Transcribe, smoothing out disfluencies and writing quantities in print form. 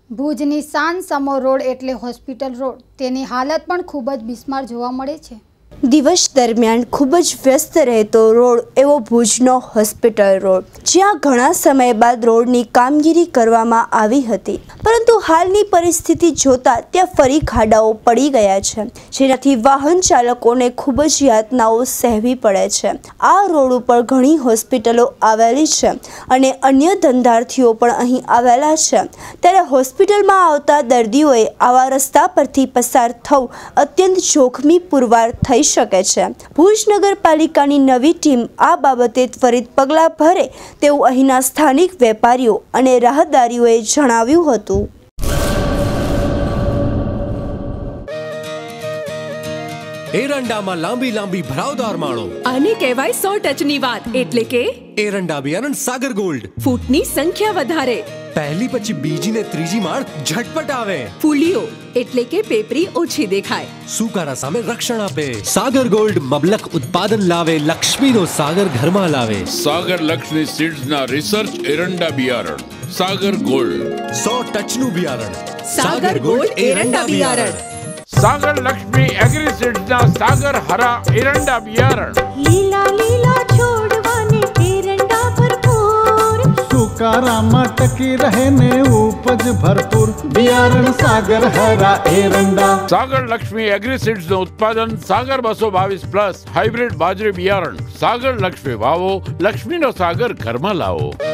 ભુજની શાન સમો રોડ એટલે હોસ્પિટલ રોડ, તેની હાલત પણ ખૂબ જ બિસ્માર જોવા મળે છે। દિવસ દરમિયાન ખૂબ જ વ્યસ્ત રહેતો રોડ એવો ભુજનો હોસ્પિટલ રોડ, જ્યાં ઘણા સમય બાદ રોડની કામગીરી કરવામાં આવી હતી, પરંતુ હાલની પરિસ્થિતિ જોતા ત્યાં ફરી ખાડાઓ પડી ગયા છે, જેનાથી વાહન ચાલકોને ખૂબ જ યાતનાઓ સહેવી પડે છે। આ રોડ ઉપર ઘણી હોસ્પિટલો આવેલી છે અને અન્ય ધંધાર્થીઓ પણ અહીં આવેલા છે, ત્યારે હોસ્પિટલમાં આવતા દર્દીઓએ આવા રસ્તા પરથી પસાર થવું અત્યંત જોખમી પુરવાર થઈ શકે છે। ભુજ નગરપાલિકાની નવી ટીમ આ બાબતે ત્વરિત પગલાં ભરે તેવું અહીંના સ્થાનિક વેપારીઓ અને રાહદારીઓએ જણાવ્યું હતું। એરંડામાં લાંબી લાંબી ભરાવદાર માળો, આને કહેવાય 100 ટચની વાત, એટલે કે એરંડા બિયારણ સાગર ગોલ્ડ। ફૂટની સંખ્યા વધારે, પહેલી પછી બીજી ને ત્રીજી માળ ઝટપટ આવે। ફૂલીઓ એટલે કે પેપરી ઓછી દેખાય, સુકારા સામે રક્ષણ આપે। સાગર ગોલ્ડ મબલક ઉત્પાદન લાવે, લક્ષ્મીનો સાગર ઘરમાં લાવે। સાગર લક્ષ્મી સીડ્સના રિસર્ચ એરંડા બિયારણ સાગર ગોલ્ડ, 100 ટચનું બિયારણ સાગર ગોલ્ડ એરંડા બિયારણ। સાગર લક્ષ્મી એગ્રી સીડ્સના સાગર હરા એરંડા બિયારણ। લીલા લીલા છોડવાને એરંડા ભરપૂર, સુકારામાં ટકી રહે ને ઉપજ ભરપૂર, બિયારણ સાગર હરા એરંડા। સાગર લક્ષ્મી એગ્રી સીડ્સનું ઉત્પાદન સાગર 222+ હાઇબ્રિડ બાજરી બિયારણ। સાગર લક્ષ્મી વાવો, લક્ષ્મીનો સાગર ઘરમાં લાવો।